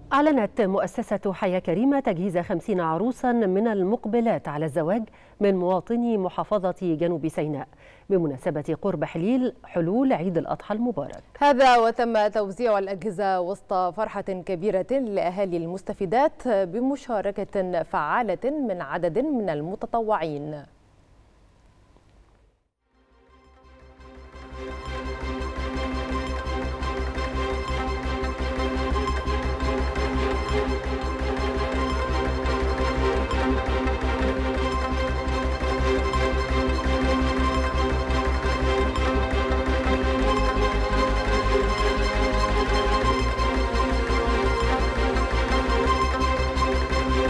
أعلنت مؤسسة حياة كريمة تجهيز 50 عروسا من المقبلات على الزواج من مواطني محافظة جنوب سيناء بمناسبة قرب حلول عيد الأضحى المبارك. هذا وتم توزيع الأجهزة وسط فرحة كبيرة لأهالي المستفيدات بمشاركة فعالة من عدد من المتطوعين.